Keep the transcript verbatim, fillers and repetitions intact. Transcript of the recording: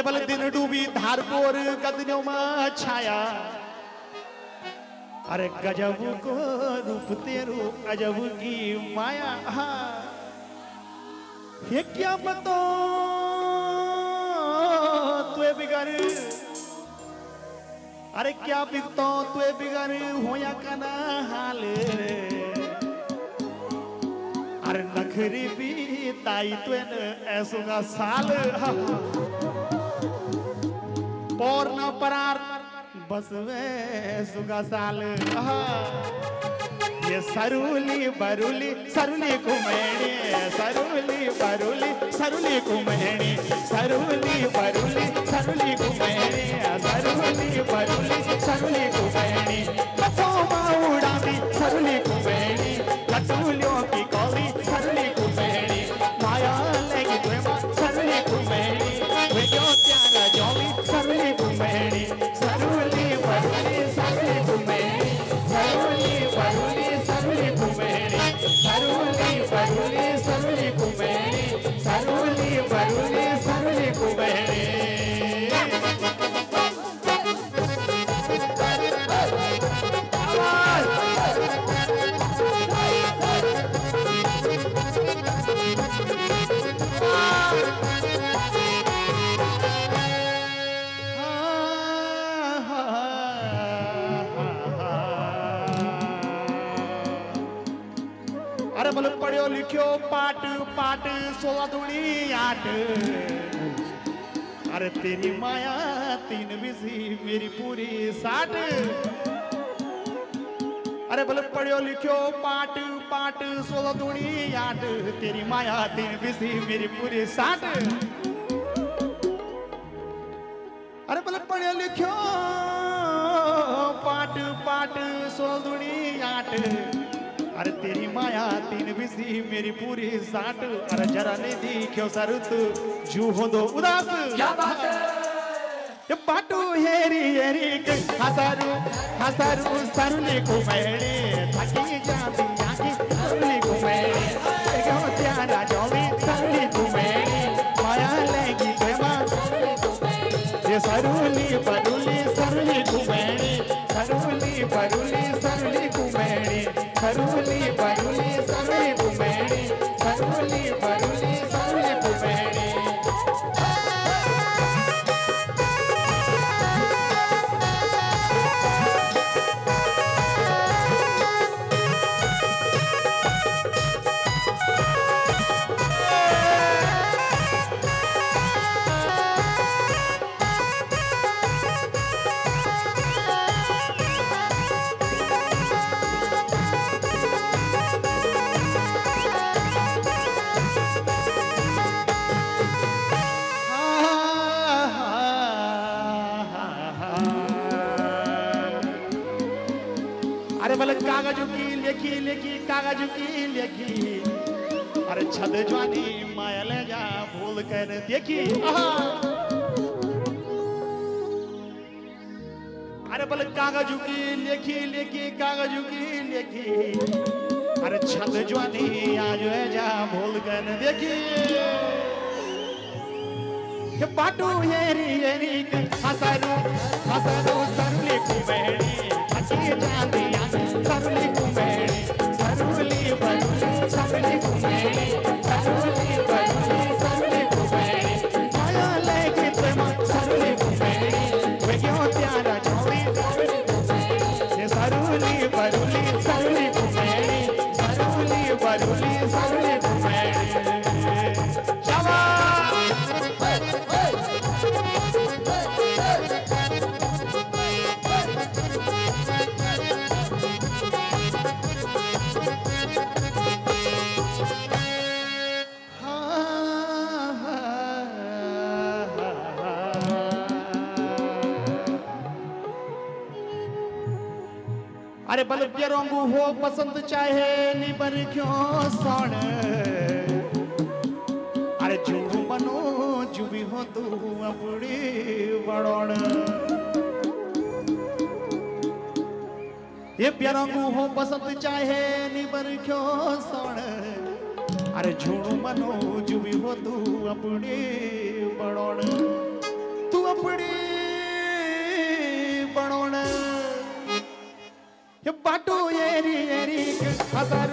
बल दिन डूबी धार कोर गदनों में छाया अरे गजब को रूप तेरू अजब की माया ये क्या बतो तुए बिगर अरे क्या बिकतो तुए बिगर होया कना हाल अरे नखरी भी ताई तुए ऐसुगा साल और न परार बस वे सुगा साल ये सरुली बरुली सरुली कुमेणी सरुली बरुली सरुली कुमेणी सरुली बरुली सरुली कुमेणी सरुली बरुली सरुली कुमेणी लतो माउड़ा भी सरुली कुमेणी लटूलियों की कौली सरुली कुमेणी माया लेगी प्रेमा सरुली कुमेणी वे क्यों प्यारा जोली सरुली कुमेणी सरुली बरुली सरुली कुमेणी सरुली बरुली सरुली कुमेणी सरुली बरुली सरुली कुमेणी सरुली बरुली सरुली कुमेणी अरे बोल पढ़ो लिखो पाठ पाठ सोलह दूनी आठ अरे तेरी माया तीन बिजी मेरी पूरी साठ अरे बोल पढ़ो लिखो पाठ पाठ सोलह दूनी आठ तेरी माया तीन बिजी मेरी पूरी साठ अरे बोल पढ़ो लिखो पाठ पाठ सोलह दूनी आठ अरे तेरी माया तीन बिजी मेरी पूरी साठ अरे जरा नहीं दिखो सरुत जू हो दो उदास क्या बात है ये बाटू हेरी हेरी के हसारू हसारू सरुली कुमेड़ी थकी जाती आंखी सरुली कुमेड़ी क्यों प्यारा जोली सरुली कुमेड़ी माया लेगी प्रेमा ये सरुली बरुली सरुली कुमेड़ी सरुली बरुली सरुली कुमेड़ी सरुली बरुली सरुली कुमेड़ी सरुली बरुली सरुली कुमेड़ी अरे बोले कागजों की लेखी लेखी कागजों की लेखी अरे छद जवानी माया ले जा भूल कर देखी अरे बोले कागजों की लेखी लेखी कागजों की लेखी अरे छद जवानी आज है जा भूल कर देखी ये बाटू हेरी हेरी हसरू हसरू सरुली कुमेड़ी अच्छी जाती सरुली कुमेड़ी सरुली बरुली सरुली कुमेड़ी सरुली बरुली सरुली कुमेड़ी माया लेके प्रेमा सरुली कुमेड़ी वे क्यों प्यारा जोड़ी ये सरुली बरुली सरुली कुमेड़ी सरुली बरुली सरुली कुमेड़ी अरे बल प्यारोंगू हो पसंद चाहे निबर क्यों सोण अरे जू बनो जू भी हो तू अपनी बड़ोण ये प्यारोंगू हो पसंद चाहे निबर क्यों सोण अरे झूठ बनो जू भी हो तू अपनी बड़ोण झूपड़ी बनोण ये बाटो एरी एरी हजार